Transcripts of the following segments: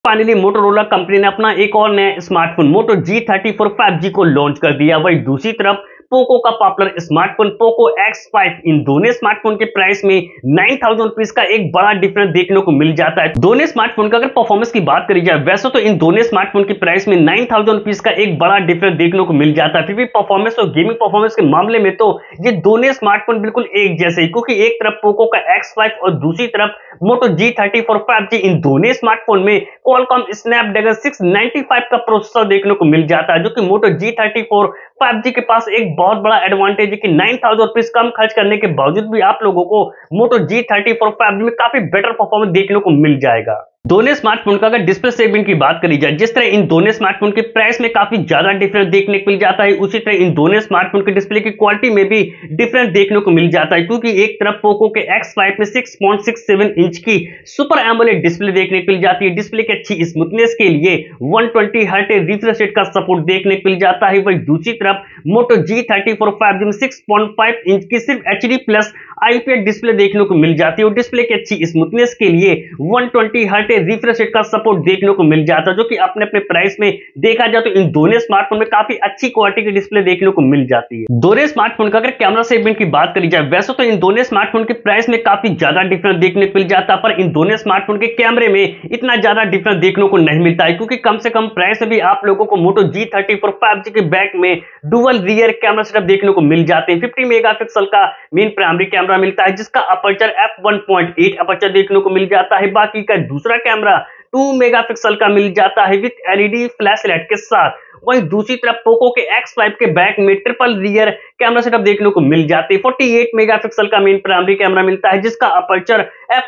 Finally Motorola company ने अपना एक और नया स्मार्टफोन मोटो G34 5G को लॉन्च कर दिया। वही दूसरी तरफ पोको का पॉपुलर स्मार्टफोन पोको X5, इन दोनों स्मार्टफोन के प्राइस में 9,000 रुपीज का एक बड़ा डिफरेंस देखने को मिल जाता है। दोनों स्मार्टफोन का अगर परफॉर्मेंस की बात करी जाए, वैसे तो इन दोनों स्मार्टफोन के प्राइस में 9,000 रुपीज का एक बड़ा डिफरेंस देखने को मिल जाता है। फिर भी परफॉर्मेंस और गेमिंग परफॉर्मेंस के मामले में तो ये दोनों स्मार्टफोन बिल्कुल एक जैसे ही, क्योंकि एक तरफ पोको का X5 और दूसरी तरफ मोटो G34 5G, इन दोनों स्मार्टफोन में क्वालकॉम स्नैपड्रैगन 695 का प्रोसेसर देखने को मिल जाता है, जो कि मोटो G34 5G के पास एक बहुत बड़ा एडवांटेज है कि 9,000 रुपीज कम खर्च करने के बावजूद भी आप लोगों को मोटो G34 5G में काफी बेटर परफॉर्मेंस देखने को मिल जाएगा। दोनों स्मार्टफोन का अगर डिस्प्ले सेगमेंट की बात करी जाए, जिस तरह इन दोनों स्मार्टफोन के प्राइस में काफी ज्यादा डिफरेंस देखने को मिल जाता है, उसी तरह इन दोनों स्मार्टफोन के डिस्प्ले की क्वालिटी में भी डिफरेंस देखने को मिल जाता है, क्योंकि एक तरफ पोको के X5 में 6.67 इंच की सुपर एमोलेड डिस्प्ले देखने को मिल जाती है। डिस्प्ले की अच्छी स्मूथनेस के लिए 120 हर्ट्ज रिफ्रेश रेट का सपोर्ट देखने को मिल जाता है। वही दूसरी तरफ मोटो G34 5G में 6.5 इंच की सिर्फ HD+ IPS डिस्प्ले देखने को मिल जाती है और डिस्प्ले की अच्छी स्मूथनेस के लिए 120 हर्ट्ज रिफ्रेश रेट का सपोर्ट देखने को मिल जाता है, जो कि अपने अपने प्राइस में देखा जाए तो इन दोनों स्मार्टफोन में काफी अच्छी क्वालिटी की डिस्प्ले देखने को मिल जाती है। दोनों स्मार्टफोन का अगर कैमरा सेगमेंट की बात करी जाए, वैसे तो इन दोनों स्मार्टफोन के प्राइस में काफी ज्यादा डिफरेंस देखने को मिल जाता है, पर इन दोनों स्मार्टफोन के कैमरे में इतना ज्यादा डिफरेंस देखने को नहीं मिलता है, क्योंकि कम से कम प्राइस में भी आप लोगों को मोटो G34 5G के बैक में डुअल रियर कैमरा सेटअप देखने को मिल जाते हैं। 50 मेगापिक्सल का मेन प्राइमरी कैमरा मिलता है, जिसका अपर्चर f1.8 अपर्चर देखने को मिल जाता है। बाकी का दूसरा कैमरा 2 मेगापिक्सल का मिल जाता है विद एलईडी फ्लैश लाइट के साथ। वहीं दूसरी तरफ पोको के X5 के बैक में ट्रिपल रियर कैमरा सेटअप देखने को मिल जाते हैं। 48 मेगापिक्सल का मेन प्राइमरी कैमरा मिलता है, जिसका अपर्चर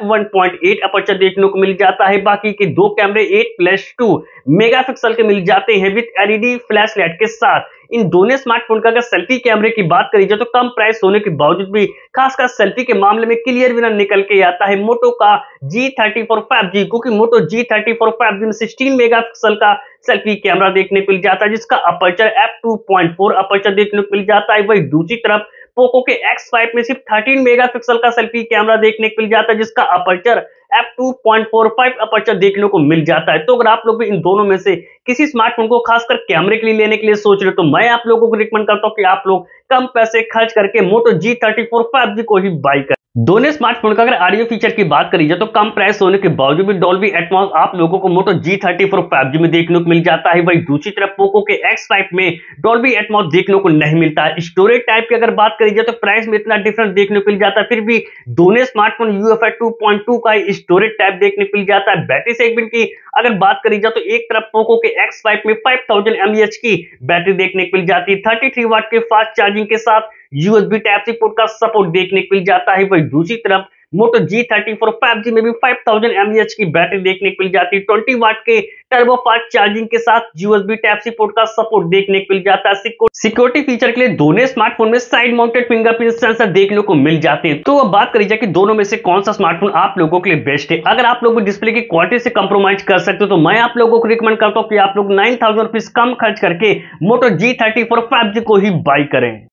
f1.8 अपर्चर देखने को मिल जाता है। बाकी के दो कैमरे 8+2 मेगापिक्सल के मिल जाते हैं विद एलईडी फ्लैश लाइट के साथ। इन दोनों स्मार्टफोन का अगर सेल्फी कैमरे की बात करी जाए तो कम प्राइस होने के बावजूद भी खासकर सेल्फी के मामले में क्लियर विनर निकल के आता है मोटो का G34 5G, क्योंकि मोटो G34 5G में 16 मेगापिक्सल का सेल्फी कैमरा देखने को मिल जाता है, जिसका अपर्चर f2.4 अपर्चर देखने को मिल जाता है। वही दूसरी तरफ पोको के X5 में सिर्फ 13 मेगापिक्सल का सेल्फी कैमरा देखने को मिल जाता है, जिसका अपर्चर f2.45 अपर्चर देखने को मिल जाता है। तो अगर आप लोग भी इन दोनों में से किसी स्मार्टफोन को खासकर कैमरे के लिए लेने के लिए सोच रहे हो, तो मैं आप लोगों को रिकमेंड करता हूं कि आप लोग कम पैसे खर्च करके मोटो G34 5G को ही बाई करें। दोनों स्मार्टफोन का अगर ऑडियो फीचर की बात करी जाए तो कम प्राइस होने के बावजूद भी डॉल्बी एटमॉस आप लोगों को मोटो G34 5G में देखने को मिल जाता है। वही दूसरी तरफ पोको के X5 में डॉल्बी एटमॉस देखने को नहीं मिलता है। स्टोरेज टाइप की अगर बात करी जाए तो प्राइस में इतना डिफरेंस देखने को मिल जाता है, फिर भी दोनों स्मार्टफोन UFS 2.2 का स्टोरेज टाइप देखने को मिल जाता है। बैटरी सेगमेंट की अगर बात करी जाए तो एक तरफ पोको के X5 में 5000 mAh की बैटरी देखने को मिल जाती है, 33 वाट के फास्ट चार्जिंग के साथ USB टाइप सी पोर्ट का सपोर्ट देखने को मिल जाता है। वही दूसरी तरफ मोटो G34 5G में भी 5000 mAh की बैटरी देखने को मिल जाती है, 20 वाट के टर्बो फास्ट चार्जिंग के साथ USB टाइप सी पोर्ट का सपोर्ट देखने को मिल जाता है। सिक्योरिटी फीचर के लिए दोनों स्मार्टफोन में साइड माउंटेड फिंगरप्रिंट सेंसर देखने को मिल जाते हैं। तो अब बात करी जाए कि दोनों में से कौन सा स्मार्टफोन आप लोगों के लिए बेस्ट है। अगर आप लोग डिस्प्ले की क्वालिटी से कंप्रोमाइज कर सकते हो तो मैं आप लोगों को रिकमेंड करता हूं कि आप लोग 9,000 रुपीज कम खर्च करके मोटो G34 5G को ही बाई करें।